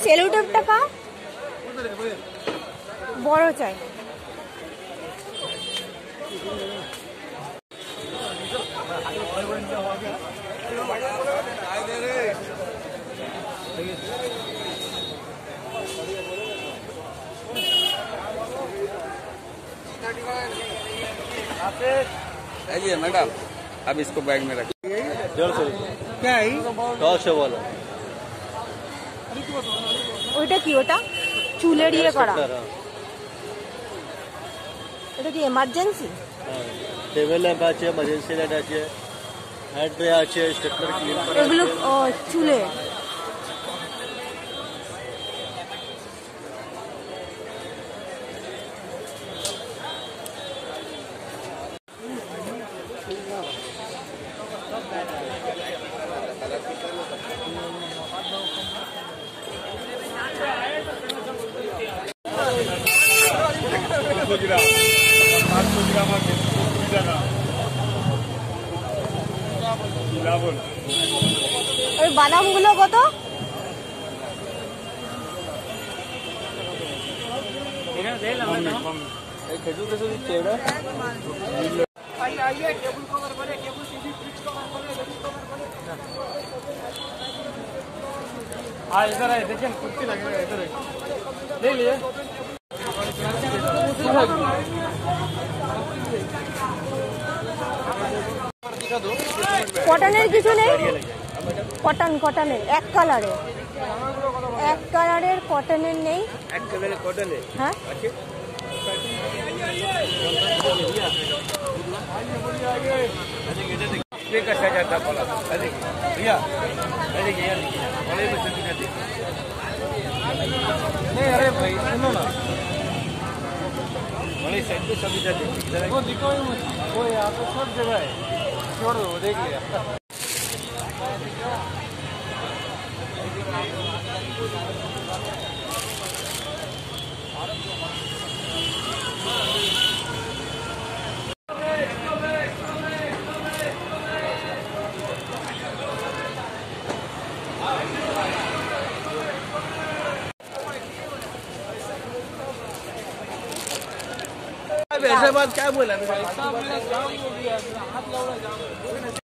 Cello টেপটা কা বড় চাই। आइए मैडम, अब इसको बैग में रखिए। 150 क्या है? 100 वाला। ওইটা কি? ওটা চুলের ইয়ে করা, এটা কি এমার্জেন্সি? টেবিল ল্যাম্প আছে, এমার্জেন্সি লাইট আছে, হ্যান্ড ট্রে আছে, স্টেপলার ক্লিন করা। এগুলো চুলে। ওই বাদামগুলো কত? इधर है, देखिए कुर्सी लगेगा, इधर ले लिए। কটনের কিছু নেই? কটনের এক কালারের কটনের নেই? এক কালারের কটনের হ্যাঁ का साइज आता है भैया, नहीं अरे भाई सुनो ना, बड़े साइड पे सभी जगह वो दिखाओ, वो यहाँ पे सब जगह है, छोड़ दो देख लिया। ऐसे बात क्या बोला?